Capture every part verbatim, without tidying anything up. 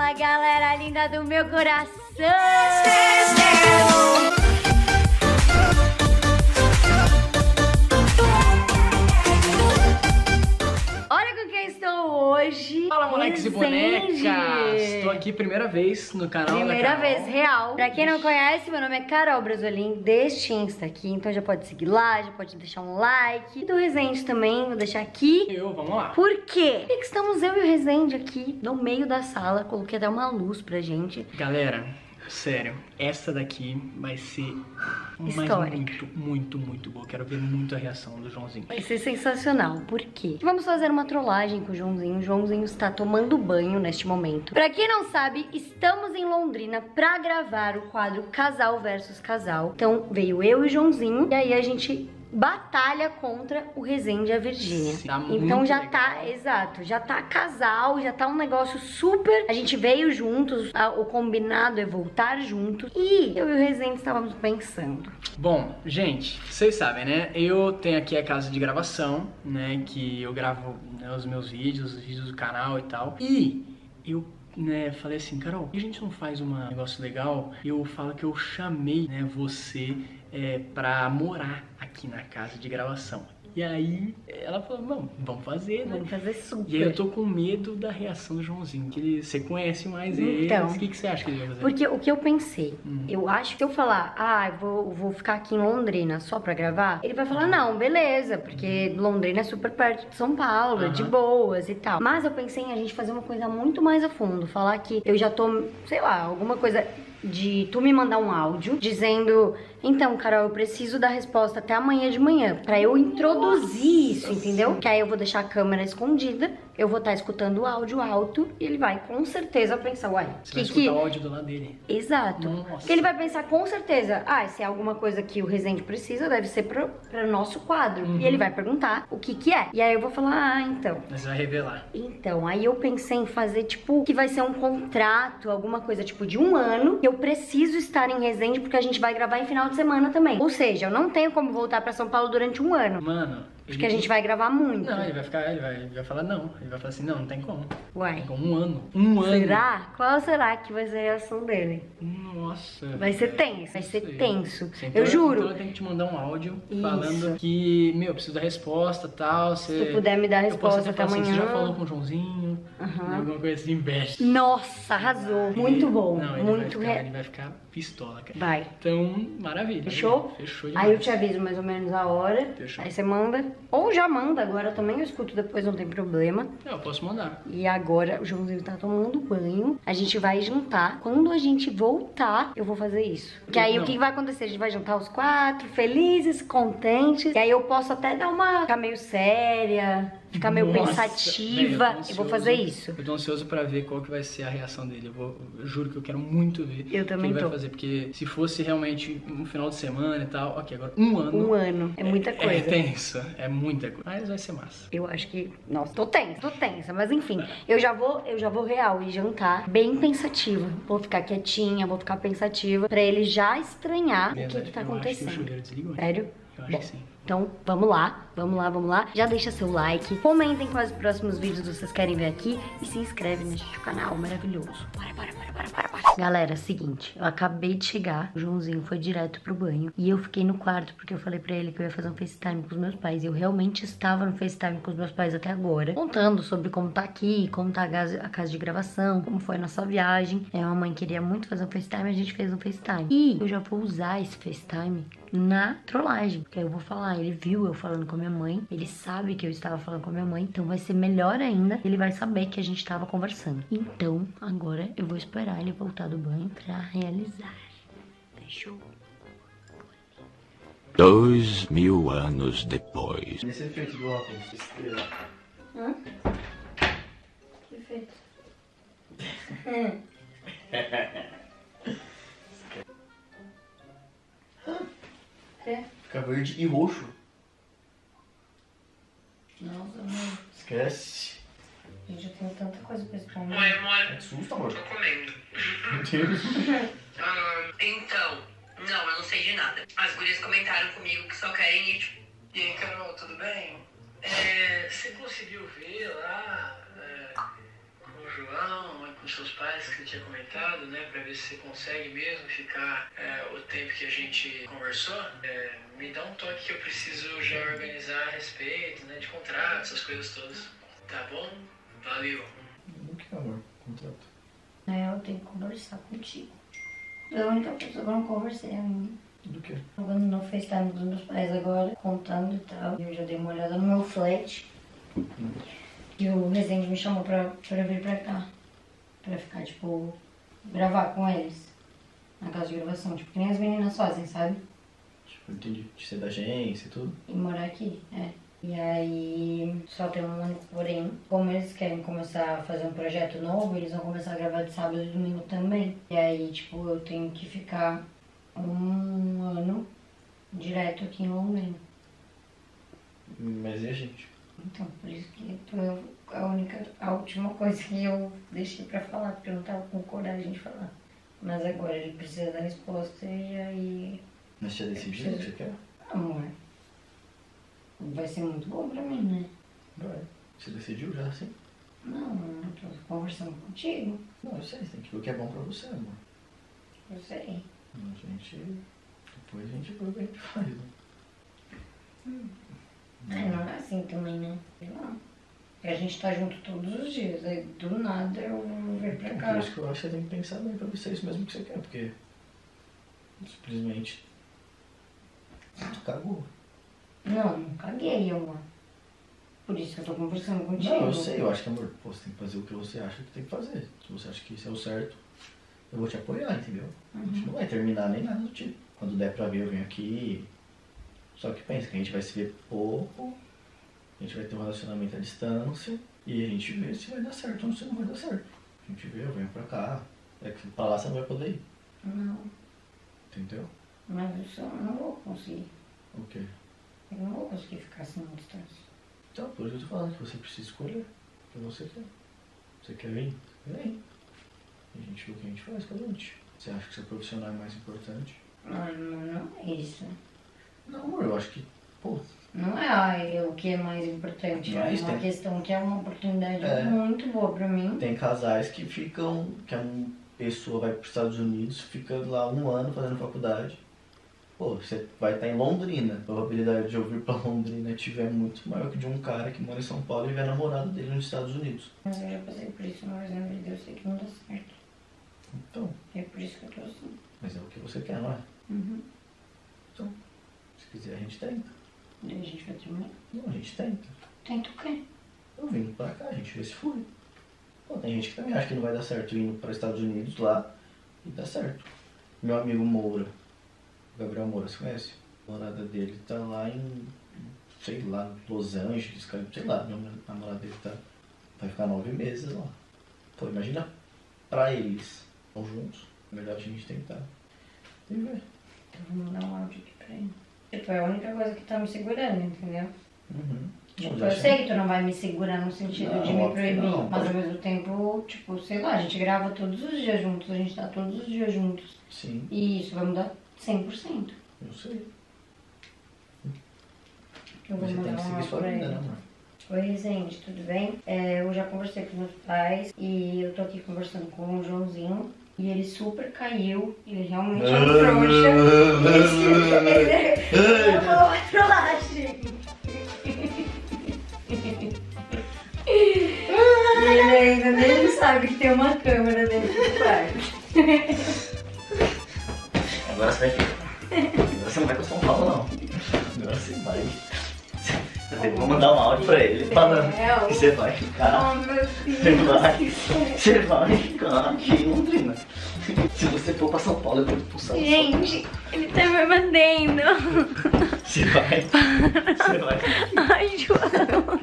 Fala, galera linda do meu coração! Olha com quem estou hoje. Fala, moleques e bonecas! Estou aqui primeira vez no canal Primeira da Carol. vez, real. Pra quem não conhece, meu nome é Carol Brasolim, deste Insta aqui. Então já pode seguir lá, já pode deixar um like. E do Resende também, vou deixar aqui. Eu, vamos lá. Por quê? Porque estamos eu e o Resende aqui no meio da sala. Coloquei até uma luz pra gente. Galera, sério, essa daqui vai ser Histórica. muito, muito, muito boa. Quero ver muito a reação do Joãozinho. Vai ser sensacional. Por quê? Vamos fazer uma trollagem com o Joãozinho. O Joãozinho está tomando banho neste momento. Pra quem não sabe, estamos em Londrina pra gravar o quadro Casal versus Casal. Então veio eu e o Joãozinho. E aí a gente batalha contra o Resende e a Virgínia. Tá Então já legal. tá, exato, já tá casal, já tá um negócio super. A gente veio juntos, a, o combinado é voltar juntos. E eu e o Resende estávamos pensando. Bom, gente, vocês sabem, né? Eu tenho aqui a casa de gravação, né? Que eu gravo, né, os meus vídeos, os vídeos do canal e tal. E eu, né, falei assim, Carol, por que a gente não faz um negócio legal? Eu falo que eu chamei, né, você é, pra morar aqui na casa de gravação. E aí ela falou, não, vamos fazer, né? Vamos fazer super. E aí eu tô com medo da reação do Joãozinho, que ele, você conhece mais ele. Então, O que, que você acha que ele vai fazer? Porque o que eu pensei, Hum. eu acho que se eu falar, ah, eu vou, vou ficar aqui em Londrina só pra gravar, ele vai falar, não, beleza, porque Londrina é super perto de São Paulo, Uhum. de boas e tal. Mas eu pensei em a gente fazer uma coisa muito mais a fundo, falar que eu já tô, sei lá, alguma coisa de tu me mandar um áudio dizendo, então, Carol, eu preciso da resposta até amanhã de manhã, pra eu introduzir isso, entendeu? Que aí eu vou deixar a câmera escondida, eu vou estar escutando o áudio alto e ele vai com certeza pensar, uai, Você que vai escutar que... o áudio do lado dele. Exato. Nossa. Porque ele vai pensar com certeza, ah, se é alguma coisa que o Resende precisa, deve ser pro, pro nosso quadro. Uhum. E ele vai perguntar o que que é. E aí eu vou falar, ah, então. Mas vai revelar. Então, aí eu pensei em fazer, tipo, que vai ser um contrato, alguma coisa, tipo, de um ano, que eu preciso estar em Resende, porque a gente vai gravar em final de semana também. Ou seja, eu não tenho como voltar pra São Paulo durante um ano. Mano, Porque a gente vai gravar muito. Não, ele vai ficar, ele vai, ele vai falar não. Ele vai falar assim, não, não tem como. Uai. Com um ano. Um ano. Será? Qual será que vai ser a reação dele? Nossa. Vai ser velho. tenso, vai ser Não sei. tenso. Então, Eu juro. Então eu tenho que te mandar um áudio Isso. falando que, meu, eu preciso da resposta e tal. Se Você, tu puder me dar a eu posso resposta até até falar assim, amanhã. você já falou com o Joãozinho? Aham. Alguma coisa assim, investe. Nossa, arrasou. Muito bom. Não, ele muito vai ficar, re... ele vai ficar pistola, cara. Vai. Então, maravilha. Fechou? Fechou demais. Aí eu te aviso mais ou menos a hora. Fechou. Aí você manda. Ou já manda agora também, eu escuto depois, não tem problema. Não, eu posso mandar. E agora o Joãozinho tá tomando banho. A gente vai jantar. Quando a gente voltar, eu vou fazer isso. Que aí Não. o que vai acontecer? A gente vai jantar os quatro, felizes, contentes. E aí eu posso até dar uma. Ficar meio séria, ficar meio Nossa, pensativa. velho, tô Eu vou ansioso. fazer isso. Eu tô ansioso pra ver qual que vai ser a reação dele. Eu, vou, eu juro que eu quero muito ver Eu o que também ele vai tô. fazer. Porque se fosse realmente um final de semana e tal, ok, agora um ano. Um ano. É muita coisa. É tenso, é muita coisa. Mas vai ser massa. Eu acho que... Nossa, tô tensa, tô tensa. Mas enfim, eu já vou, eu já vou real e jantar bem pensativa. Vou ficar quietinha, vou ficar pensativa. Pra ele já estranhar Beleza, o que que tá eu acho que o acontecendo. chuveiro desligou. Sério? Eu acho Bom, que sim. então vamos lá, vamos lá, vamos lá. Já deixa seu like, comentem quais os próximos vídeos vocês querem ver aqui e se inscreve neste canal maravilhoso. Bora, bora, bora, bora, bora, bora. Galera, seguinte, eu acabei de chegar, o Joãozinho foi direto pro banho e eu fiquei no quarto porque eu falei pra ele que eu ia fazer um FaceTime com os meus pais. E eu realmente estava no FaceTime com os meus pais até agora, contando sobre como tá aqui, como tá a casa, a casa de gravação, como foi a nossa viagem. É, a mamãe queria muito fazer um FaceTime, a gente fez um FaceTime. E eu já vou usar esse FaceTime na trollagem, porque aí eu vou falar, ele viu eu falando com a minha mãe, ele sabe que eu estava falando com a minha mãe, então vai ser melhor ainda, ele vai saber que a gente estava conversando. Então, agora eu vou esperar ele voltar do banho pra realizar. Fechou? Dois mil anos depois. Esse efeito do óculos, estrela. Hã? Que efeito? Hum. É? Fica verde e roxo. Nossa, mãe. Esquece. Gente, eu tenho tanta coisa pra explicar. Mãe, mãe, É susto, amor. tô comendo. Meu Deus. Ah, então, não, eu não sei de nada. As gurias comentaram comigo que só querem ir, tipo... E aí, Carol, tudo bem? É, você conseguiu ver lá é, João, com seus pais que você tinha comentado, né? Pra ver se você consegue mesmo ficar é, o tempo que a gente conversou. É, me dá um toque que eu preciso já organizar a respeito, né? De contrato, essas coisas todas. Tá bom? Valeu. O que, amor? Contrato? É, eu tenho que conversar contigo. É a única pessoa que eu não conversei ainda. Do que? Jogando no FaceTime dos meus pais agora, contando e tal. Eu já dei uma olhada no meu flat. Hum. E o Resende me chamou pra, pra vir pra cá. Pra ficar, tipo, gravar com eles. Na casa de gravação. Tipo, que nem as meninas fazem, sabe? Tipo, entendi. De ser da agência e tudo. E morar aqui, é. E aí, só tem um único porém. Como eles querem começar a fazer um projeto novo, eles vão começar a gravar de sábado e domingo também. E aí, tipo, eu tenho que ficar um ano direto aqui em Londrina. Mas e a gente? Então, por isso que foi a única, a última coisa que eu deixei pra falar, porque eu não tava com coragem de falar. Mas agora ele precisa da resposta e aí... Mas você já decidiu o que você quer? Amor, vai ser muito bom pra mim, né? Vai. Você decidiu já, sim? Não, eu tô conversando contigo. Não, eu sei. Você tem que ver o que é bom pra você, amor. Eu sei. A gente... Depois a gente vê o que a gente faz, né? Hum. É, não é assim também, né? Sei lá. E a gente tá junto todos os dias, aí do nada eu vou vir pra cá. Por isso que eu acho que você tem que pensar bem pra ver se é isso mesmo que você quer, porque... Simplesmente... Tu cagou. Não, não caguei, amor. Por isso que eu tô conversando contigo. Não, eu sei. Eu acho que, amor, pô, você tem que fazer o que você acha que tem que fazer. Se você acha que isso é o certo, eu vou te apoiar, entendeu? Uhum. A gente não vai terminar nem nada do tipo. Quando der pra ver, eu venho aqui. Só que pensa que a gente vai se ver pouco, a gente vai ter um relacionamento à distância e a gente vê se vai dar certo ou se não vai dar certo. A gente vê, eu venho pra cá. É que pra lá você não vai poder ir. Não, Entendeu? mas isso eu não vou conseguir. O quê? Eu não vou conseguir ficar assim à distância. Então, por isso que eu tô falando que você precisa escolher o que você quer. Você quer vir? Vem. E a gente vê o que a gente faz com a gente. Você acha que seu profissional é mais importante? Ai, amor, não é isso. Não, amor, eu acho que, pô, Não é ai, o que é mais importante. É Mas uma tem- questão que é uma oportunidade É. muito boa pra mim. tem casais que ficam, que uma pessoa vai para os Estados Unidos, fica lá um ano fazendo faculdade. Pô, você vai estar em Londrina. A probabilidade de eu vir pra Londrina tiver muito maior que de um cara que mora em São Paulo e vê a namorada dele nos Estados Unidos. Mas eu já passei por isso, mas na vida eu sei que não dá certo. Então, É por isso que eu tô assim. mas é o que você quer, não é? Uhum. Então, se quiser a gente tenta. E a gente vai terminar. Não, a gente tenta. Tenta o quê? Eu vim pra cá, a gente vê se flui. Pô, tem gente que também acha que não vai dar certo indo para os Estados Unidos lá e dá certo. Meu amigo Moura, Gabriel Moura, você conhece? A namorada dele tá lá em, sei lá, Los Angeles, cara, sei lá, a namorada dele tá, vai ficar nove meses lá. Pô, imagina pra eles, estão juntos, é melhor a gente tentar e ver. Eu vou mandar um áudio aqui pra ele. Tipo, é a única coisa que tá me segurando, entendeu? Uhum. Tipo, Mas eu acho- sei que tu não vai me segurar no sentido Não, de me óbvio que proibir, não, mas pode- ao mesmo tempo, tipo, sei lá, a gente grava todos os dias juntos, a gente tá todos os dias juntos. Sim, E isso vai mudar cem por cento. eu sei. Eu vou Mas você tem mandar que um seguir áudio sua pra vida, ele. né, amor? Oi, Resende, tudo bem? É, eu já conversei com meus pais e eu tô aqui conversando com o Joãozinho. E ele super caiu, ele realmente é um trouxa. Esse é uma trollagem. E ele ainda nem sabe que tem uma câmera dentro do quarto. Agora você vai ficar. Agora você não vai pra São Paulo, não. Agora você vai. Eu vou mandar um áudio pra ele falando que você vai ficar. Oh, meu Você Deus. vai, você vai ficar aqui em Londrina. Se você for pra São Paulo, eu vou expulsar você. Gente, ele tá me mantendo. Você vai. Você vai. Ai, João.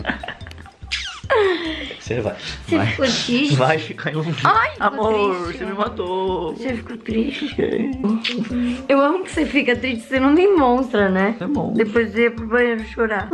Você vai. Você ficou triste? Vai ficar em Londrina. Ai, ficou Amor, triste. você me matou. Você ficou triste? Eu amo que você fica triste, você não demonstra, né? É bom. Depois você ia pro banheiro chorar.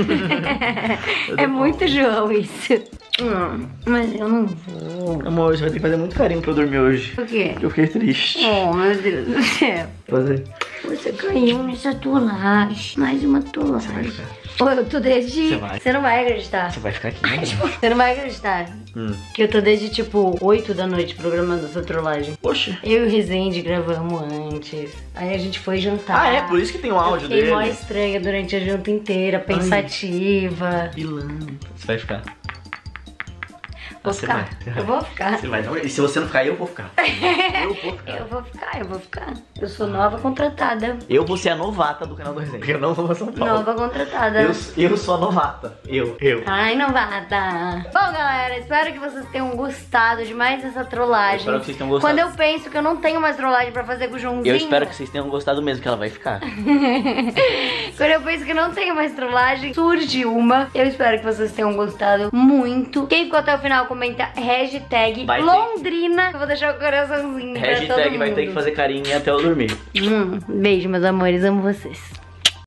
É muito João isso. Hum, mas eu não vou. Amor, você vai ter que fazer muito carinho pra eu dormir hoje. Por quê? Eu fiquei triste. Oh, meu Deus do céu. Fazer. Você caiu nessa trollagem. Mais uma trollagem. Ô, eu tô desde... Você vai. Você não vai acreditar. Você vai ficar aqui, né? Você não vai acreditar. Hum. Que eu tô desde, tipo, oito da noite programando essa trollagem. Oxe. Eu e o Rezende gravamos antes. Aí a gente foi jantar. Ah, é? Por isso que tem um áudio eu fiquei dele. mó estranha durante a janta inteira, pensativa. Pilantra. Você vai ficar. Vou Você ficar. vai. Eu vou ficar. Você vai. Não, e se você não ficar, eu vou ficar. Eu vou ficar. Eu vou ficar, eu vou ficar. Eu sou nova contratada. Eu vou ser a novata do canal do Resende. Eu não vou pra São Paulo. Nova contratada. Eu, eu sou a novata. Eu, eu. Ai, novata. Bom, galera, espero que vocês tenham gostado de mais essa trollagem. Eu espero que vocês tenham gostado. Quando eu penso que eu não tenho mais trollagem pra fazer com o Joãozinho... Eu espero que vocês tenham gostado mesmo, que ela vai ficar. Quando eu penso que não tenho mais trollagem, surge uma. Eu espero que vocês tenham gostado muito. Quem ficou até o final, comenta hashtag Vai ter. Londrina. Eu vou deixar o coraçãozinho pra todo Hashtag mundo. vai ter que fazer carinho até eu dormir. Hum, beijo, meus amores. Amo vocês.